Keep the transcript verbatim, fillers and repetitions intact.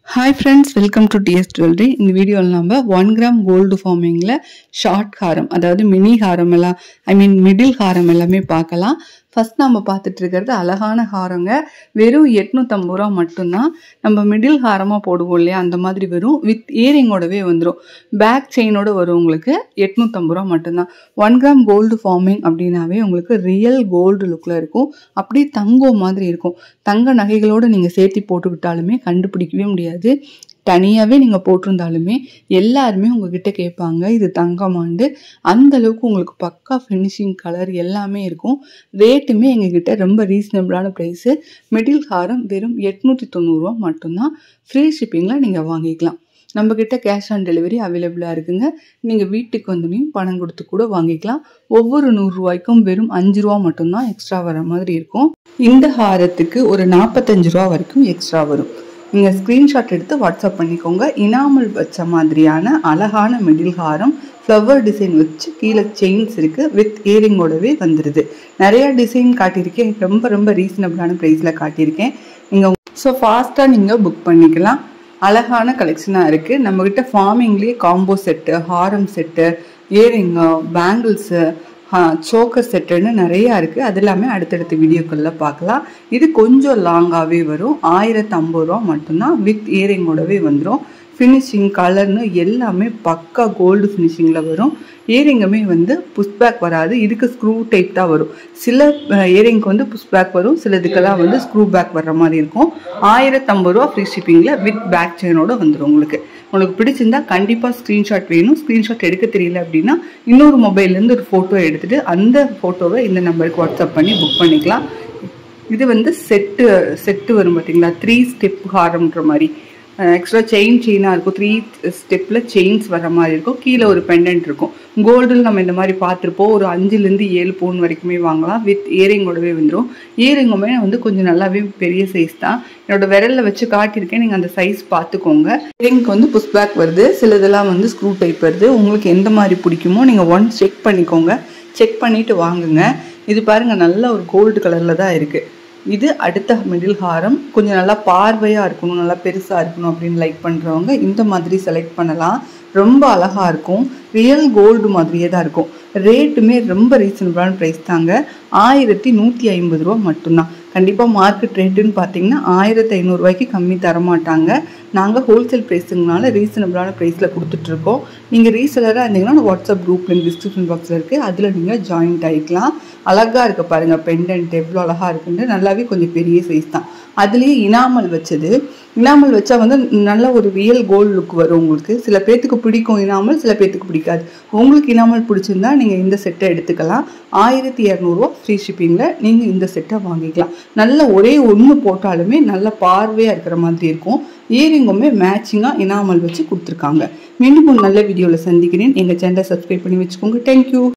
Hi friends, welcome to T S Jewelry. இந்த வீடியோல நம்ம one gram gold formingல ஷார்ட் ஹாரம் அதாவது மினி ஹாரம் எல்லாம் ஐ மீன் மிடில் ஹாரம் எல்லாமே பார்க்கலாம். ஃபர்ஸ்ட் நம்ம பார்த்துட்டு இருக்கிறது அழகான ஹாரங்க. வெறும் எட்நூத்தி ஐம்பது ரூபா மட்டும்தான். நம்ம மிடில் ஹாரமா போடுவோம் இல்லையா, அந்த மாதிரி வரும். வித் இயரிங்கோடவே வந்துடும். பேக் செயினோட வரும். உங்களுக்கு எட்நூத்தி ஐம்பது ரூபா மட்டும்தான். ஒன் கிராம் கோல்டு ஃபார்மிங் அப்படின்னாவே உங்களுக்கு ரியல் கோல்டு லுக்ல இருக்கும். அப்படி தங்கம் மாதிரி இருக்கும். தங்க நகைகளோட நீங்க சேர்த்து போட்டுக்கிட்டாலுமே கண்டுபிடிக்கவே முடியாது. தனியாகவே நீங்கள் போட்டிருந்தாலுமே எல்லாருமே உங்ககிட்ட கேட்பாங்க இது தங்கமாண்டு. அந்த அளவுக்கு உங்களுக்கு பக்கா ஃபினிஷிங் கலர் எல்லாமே இருக்கும். ரேட்டுமே எங்ககிட்ட ரொம்ப ரீசனபிளான ப்ரைஸு. மிடில் ஹாரம் வெறும் எட்நூற்றி தொண்ணூறுரூவா மட்டும்தான். ஃப்ரீ ஷிப்பிங்கில் நீங்கள் வாங்கிக்கலாம். நம்மக்கிட்ட கேஷ் ஆன் டெலிவரி அவைலபிளாக இருக்குங்க. நீங்கள் வீட்டுக்கு வந்தோடனையும் பணம் கொடுத்து கூட வாங்கிக்கலாம். ஒவ்வொரு நூறுரூவாய்க்கும் வெறும் அஞ்சு ரூபா மட்டும்தான் எக்ஸ்ட்ரா வர மாதிரி இருக்கும். இந்த ஹாரத்துக்கு ஒரு நாற்பத்தஞ்சு ரூபா வரைக்கும் எக்ஸ்ட்ரா வரும். நீங்கள் ஸ்க்ரீன்ஷாட் எடுத்து வாட்ஸ்அப் பண்ணிக்கோங்க. இனாமல் வச்ச மாதிரியான அழகான மிடில் ஹாரம் ஃப்ளவர் டிசைன் வச்சு கீழே செயின்ஸ் இருக்குது. வித் இயரிங்கோடவே வந்துடுது. நிறையா டிசைன் காட்டியிருக்கேன். ரொம்ப ரொம்ப ரீசனபிளான ப்ரைஸில் காட்டியிருக்கேன். நீங்கள் ஸோ ஃபாஸ்ட்டாக நீங்கள் புக் பண்ணிக்கலாம். அழகான கலெக்ஷனாக இருக்குது. நம்மக்கிட்ட ஃபார்மிங்லேயே காம்போ செட்டு, ஹாரம் செட்டு, இயரிங்கு, பேங்கிள்ஸு, சோக்கர் செட்டுன்னு நிறையா இருக்குது. அது எல்லாமே அடுத்தடுத்த வீடியோக்களில் பார்க்கலாம். இது கொஞ்சம் லாங்காகவே வரும். ஆயிரத்தி ஐம்பது ரூபா மட்டும்தான். வித் இயரிங்கோடவே வந்துடும். ஃபினிஷிங் கலர்னு எல்லாமே பக்கா கோல்டு ஃபினிஷிங்கில் வரும். இயரிங்குமே வந்து புஷ்பேக் வராது. இதுக்கு ஸ்க்ரூ டைப் தான் வரும். சில இயரிங்க்கு வந்து புஷ்பேக் வரும். சில இதுக்கெல்லாம் வந்து ஸ்க்ரூ பேக் வர்ற மாதிரி இருக்கும். ஆயிரத்தி ஐம்பது ரூபா ஃப்ரீ ஷிப்பிங்கில் வித் பேக் செயினோட வந்துடும். உங்களுக்கு உங்களுக்கு பிடிச்சிருந்தா கண்டிப்பாக ஸ்க்ரீன்ஷாட் வேணும். ஸ்க்ரீன்ஷாட் எடுக்க தெரியல அப்படின்னா இன்னொரு மொபைல்லேருந்து ஒரு ஃபோட்டோ எடுத்துகிட்டு அந்த ஃபோட்டோவை இந்த நம்பருக்கு வாட்ஸ்அப் பண்ணி புக் பண்ணிக்கலாம். இது வந்து செட்டு செட்டு வரும் பார்த்தீங்களா, த்ரீ ஸ்டெப் ஹாரம்ன்ற மாதிரி. எக்ஸ்ட்ரா செயின் செயினாக இருக்கும். த்ரீ ஸ்டெப்பில் செயின்ஸ் வர மாதிரி இருக்கும். கீழே ஒரு பெண்டன்ட் இருக்கும். கோல்டில் நம்ம இந்த மாதிரி பார்த்துருப்போம். ஒரு அஞ்சுலேருந்து ஏழு பவுன் வரைக்குமே வாங்கலாம். வித் இயரிங்கோடவே வந்துடும். இயரிங்குமே வந்து கொஞ்சம் நல்லாவே பெரிய சைஸ் தான். என்னோட விரலில் வச்சு காட்டியிருக்கேன். நீங்கள் அந்த சைஸ் பார்த்துக்கோங்க. இயரிங்க்கு வந்து புஷ் பேக் வருது. சில இதெல்லாம் வந்து ஸ்க்ரூ டைப் வருது. உங்களுக்கு எந்த மாதிரி பிடிக்குமோ நீங்கள் ஒன்ஸ் செக் பண்ணிக்கோங்க. செக் பண்ணிவிட்டு வாங்குங்க. இது பாருங்கள், நல்ல ஒரு கோல்டு கலரில் தான் இருக்குது. இது அடுத்த மிடில் ஹாரம். கொஞ்சம் நல்லா பார்வையாக இருக்கணும், நல்லா பெருசாக இருக்கணும் அப்படின்னு லைக் பண்ணுறவங்க இந்த மாதிரி செலக்ட் பண்ணலாம். ரொம்ப அழகாக இருக்கும். ரியல் கோல்டு மாதிரியே தான் இருக்கும். ரேட்டுமே ரொம்ப ரீசனபிளான ப்ரைஸ் தாங்க. ஆயிரத்தி நூற்றி ஐம்பது ரூபா மட்டும்தான். கண்டிப்பாக மார்க்கெட் ரேட்டுன்னு பார்த்தீங்கன்னா ஆயிரத்தி ஐநூறுரூவாய்க்கு கம்மி தரமாட்டாங்க. நாங்கள் ஹோல்சேல் ப்ரைஸுங்கனால ரீசனபிளான ப்ரைஸில் கொடுத்துட்ருக்கோம். நீங்கள் ரீசெலராக இருந்தீங்கன்னா வாட்ஸ்அப் குரூப் லிங்க் டிஸ்கிரிப்ஷன் பாக்ஸில் இருக்குது. அதில் நீங்கள் ஜாயின்ட் ஆகிக்கலாம். அழகாக இருக்க பாருங்கள், பெண்டன்ட் எவ்வளோ அழகாக இருக்குன்னு. நல்லாவே கொஞ்சம் பெரிய சைஸ் தான். அதுலேயே இனாமல் வச்சது. இனாமல் வச்சா வந்து நல்ல ஒரு ரியல் கோல்டு லுக் வரும் உங்களுக்கு. சில பேர்த்துக்கு பிடிக்கும் இனாமல், சில பேர்த்துக்கு பிடிக்காது. உங்களுக்கு இனாமல் பிடிச்சிருந்தா நீங்கள் இந்த செட்டை எடுத்துக்கலாம். ஆயிரத்தி இரநூறுவா ஃப்ரீ ஷிப்பிங்கில் நீங்கள் இந்த செட்டை வாங்கிக்கலாம். நல்ல ஒரே ஒன்று போட்டாலுமே நல்ல பார்வையாக இருக்கிற மாதிரி இருக்கும். இயரிங்குமே மேட்சிங்காக இனாமல் வச்சு கொடுத்துருக்காங்க. மீண்டும் ஒரு நல்ல வீடியோவில் சந்திக்கிறேன். எங்கள் சேனலை சப்ஸ்கிரைப் பண்ணி வச்சுக்கோங்க. தேங்க்யூ.